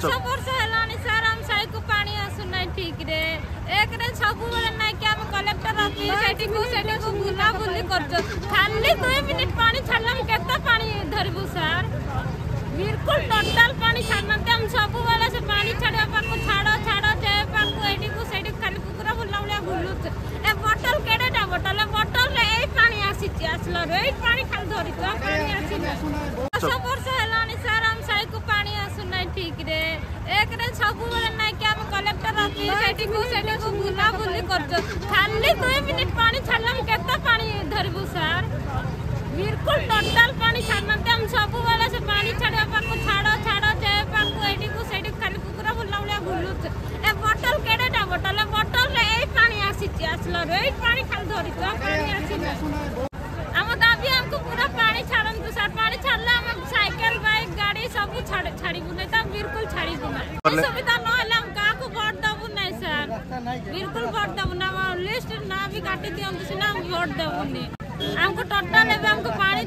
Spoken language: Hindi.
10 वर्ष हेलानी सर हम साई को पानी आसु नै ठीक रे एक रे सब बेले नै कि हम कलेक्टर ऑफिस सेठी को बुला बुली करछ खाली 2 मिनिट पानी छाड़लम केतना पानी धरबु सर बिल्कुल टोटल पानी छाड़नते हम सब बेले से पानी छाड़े पर को छाड़ो जे पर को एठी को सेठी खाली कुकुरा बुलाउलिया बुलुत ए बोतल केडेटा बोतल रे ए पानी आसलो रे ए पानी खाली धरि तो पानी आसी 10 वर्ष हेलानी सर हम साई को पानी आसु नै ठीक रे एक रे सब बेले नै कि हम कलेक्टर ऑफिस सेठी को बुला बुली करछ खाली 2 मिनिट पानी छाड़लम केतना पानी धरबु सर बिल्कुल टोटल पानी छाड़नते हम सब बेले से पानी छाड़े पर को छाड़ो जे पर को एठी को सेठी खाली कुकुरा बुलाउलिया बुलुत ए बोतल केडेटा बोतल रे ए पानी आसलो रे ए पानी खाली धरि तो पानी आसी हम दाबी हमको पूरा पानी छाड़न तो सर पानी छाड़ला हम साइकिल बाइक गाड़ी सब छाड़ीबु नै त बिल्कुल छाड़ीबु नै सुविधा न हला हम का को वोट दबु नै सर बिल्कुल वोट दबु ना लिस्ट ना भी काटी दियम सिना हम वोट दबु नै हमको टोटल हमको पानी